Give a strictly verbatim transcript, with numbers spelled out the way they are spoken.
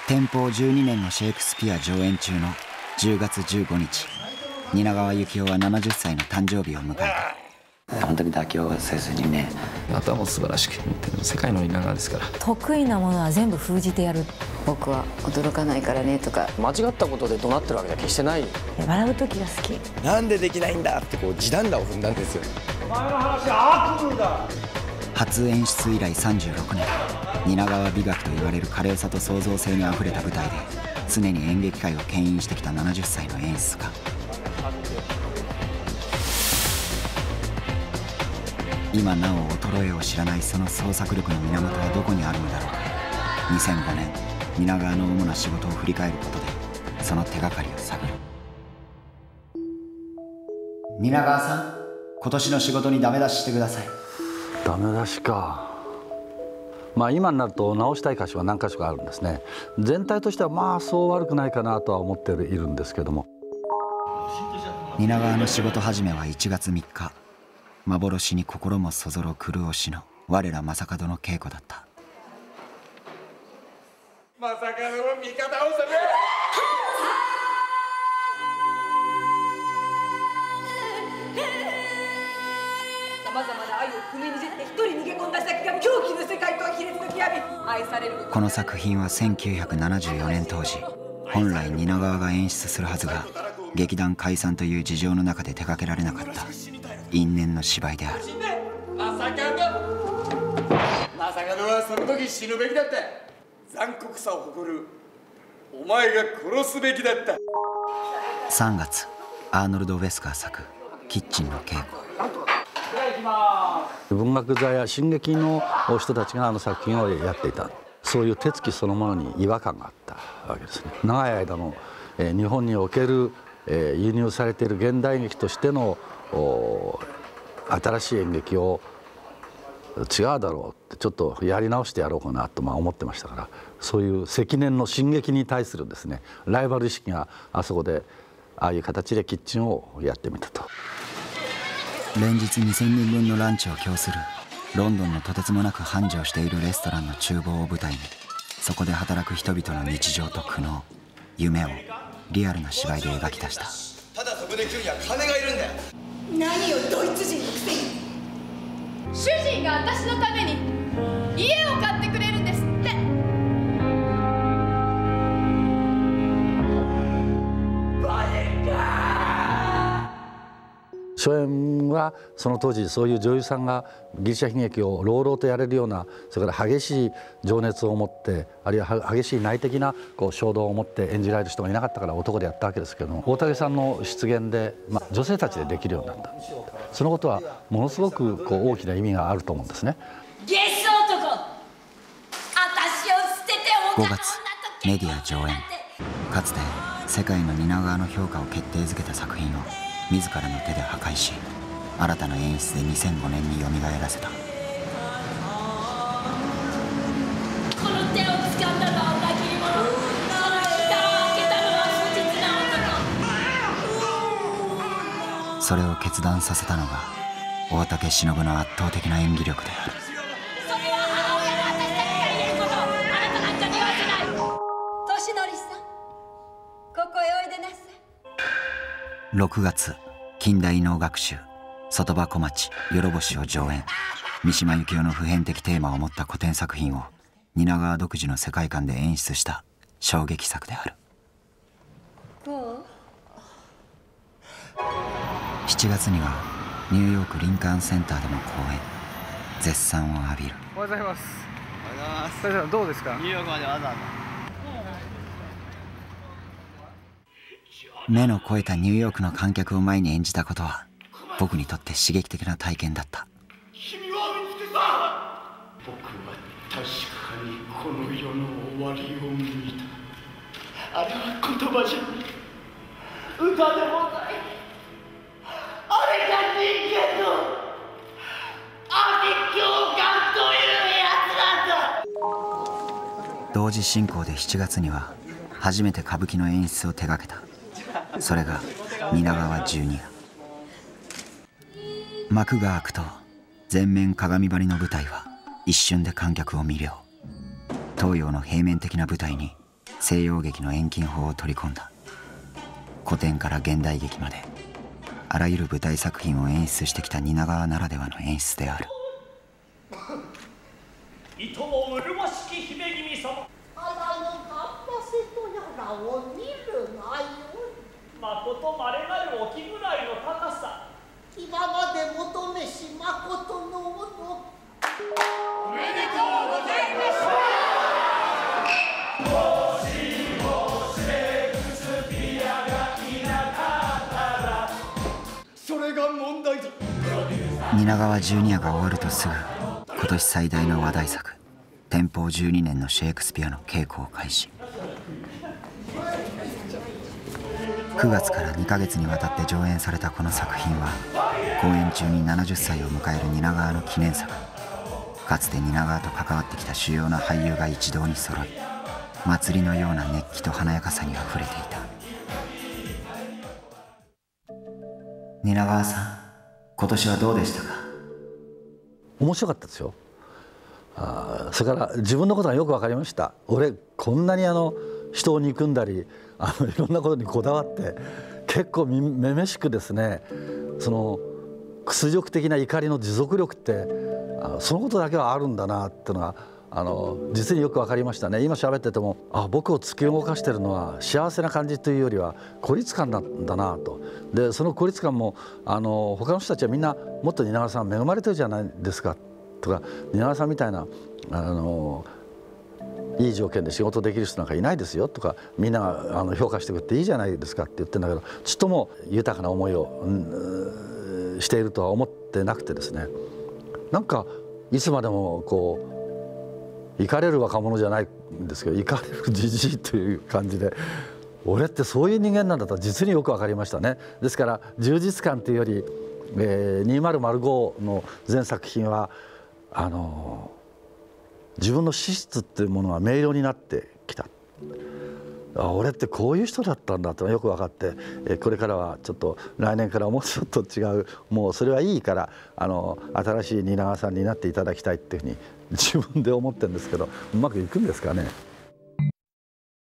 天保じゅうにねんのシェイクスピア上演中のじゅうがつじゅうごにち、蜷川幸雄はななじゅっさいの誕生日を迎えた。本当に妥協せずにね。 あとはもう素晴らしく世界の蜷川ですから。 得意なものは全部封じてやる。 僕は驚かないからねとか。 間違ったことで怒鳴ってるわけじゃ決してない。 笑う時が好き。 なんでできないんだってこう地団打を踏んだんですよ。 お前の話は悪夢だ。 初演出以来さんじゅうろくねん、蜷川美学と言われる華麗さと創造性にあふれた舞台で常に演劇界を牽引してきたななじゅっさいの演出家。今なお衰えを知らないその創作力の源はどこにあるのだろうか。にせんごねん、蜷川の主な仕事を振り返ることでその手がかりを探る。蜷川さん、今年の仕事にダメ出ししてください。 ダメ出しか。まあ今になると直したい箇所は何箇所かあるんですね。全体としてはまあそう悪くないかなとは思っているんですけども。 蜷川の仕事始めはいちがつみっか。幻に心もそぞろ狂おしの我ら正門の稽古だった。 まさかの味方を攻め。 さまざまな愛を踏みにじって一人逃げ込んだ先が狂気の世界と卑劣の極み、愛される。 この作品はせんきゅうひゃくななじゅうよねん当時、本来蜷川が演出するはずが劇団解散という事情の中で手掛けられなかった因縁の芝居である。 まさかのまさかのはその時死ぬべきだった。残酷さを誇るお前が殺すべきだった。 さんがつ、アーノルド・ウェスカー作「キッチンの稽古」。 文学座や新劇の人たちがあの作品をやっていた。そういう手つきそのものに違和感があったわけですね。長い間の、えー、日本における、えー、輸入されている現代劇としての新しい演劇を違うだろうってちょっとやり直してやろうかなとまあ思ってましたから、そういう積年の新劇に対するですねライバル意識があそこでああいう形でキッチンをやってみたと。 連日にせんにんぶんのランチを供するロンドンのとてつもなく繁盛しているレストランの厨房を舞台に、そこで働く人々の日常と苦悩、夢をリアルな芝居で描き出した。 ただそこで食うには金がいるんだよ。 何よドイツ人のくせに。 主人が私のために家を買ってくれるんですって。 初演はその当時そういう女優さんがギリシャ悲劇を朗々とやれるような、それから激しい情熱を持って、あるいは激しい内的なこう衝動を持って演じられる人がいなかったから男でやったわけですけども、大竹さんの出現で、まあ、女性たちでできるようになった。そのことはものすごくこう大きな意味があると思うんですね。 ゲス男、私を捨ててごがつ、メディア上演。かつて世界の蜷川の評価を決定づけた作品を自らの手で破壊し、新たな演出でにせんごねんによみがえらせた。 この手を掴んだのは裏切り者、その蓋を開けたのは不実な男。 それを決断させたのが大竹しのぶの圧倒的な演技力である。 それは母親の私たちが言えること、あなたなんかに言わせない。年寄りさん、ここへおいでなさい。 ろくがつ、近代能楽集外場小町よろぼしを上演。三島由紀夫の普遍的テーマを持った古典作品を蜷川独自の世界観で演出した衝撃作である。しちがつにはニューヨークリンカーンセンターでも公演。絶賛を浴びる。 おはようございます。 おはようございます。 大さんどうですか。 ニューヨークまでわざわざ。 目の肥えたニューヨークの観客を前に演じたことは僕にとって刺激的な体験だった。 君は見つけた。僕は確かにこの世の終わりを見た。あれは言葉じゃない、歌でもない。あれが人間の阿鼻教官というやつなんだ。 同時進行でしちがつには初めて歌舞伎の演出を手掛けた。それが蜷川十二夜。幕が開くと全面鏡張りの舞台は一瞬で観客を魅了。東洋の平面的な舞台に西洋劇の遠近法を取り込んだ。古典から現代劇まであらゆる舞台作品を演出してきた蜷川ならではの演出である。 いとも麗しき姫君様、 あらのかっぱせとやらを見るがよい。 まことまれなるお気ぐらいの高さ、 今まで求めしまことのもの。 おめでとうございます。それが問題だ。 蜷川ジュニアが終わるとすぐ今年最大の話題作天保じゅうにねんのシェイクスピアの稽古を開始。くがつからにかげつにわたって上演されたこの作品は公演中にななじゅっさいを迎える蜷川の記念作。かつて蜷川と関わってきた主要な俳優が一堂に揃い、祭りのような熱気と華やかさにあふれていた。蜷川さん、今年はどうでしたか？ 面白かったですよ。あそれから自分のことがよく分かりました。俺こんなにあの人を憎んだりあのいろんなことにこだわって結構めめしくですね、その屈辱的な怒りの持続力ってあのそのことだけはあるんだなっていうのがあの実によく分かりましたね。今喋っててもあ僕を突き動かしてるのは幸せな感じというよりは孤立感なんだなと。でその孤立感もあの他の人たちはみんなもっと蜷川さん恵まれてるじゃないですかとか、蜷川さんみたいなあのいい条件で仕事できる人なんかいないですよとか、みんながあの評価してくれていいじゃないですかって言ってるんだけど、ちっとも豊かな思いを、うん、しているとは思ってなくてですね、なんかいつまでもこう怒れる若者じゃないんですけど、怒れるじじいという感じで、俺ってそういう人間なんだと実によく分かりましたね。ですから充実感というより、えー、にせんごの全作品はあの自分の資質っていうものが明瞭になってきた。あ俺ってこういう人だったんだとよく分かって、えこれからはちょっと来年からもうちょっと違う、もうそれはいいからあの新しい蜷川さんになっていただきたいっていうふうに自分で思ってるんですけど、うまくいくんですかね。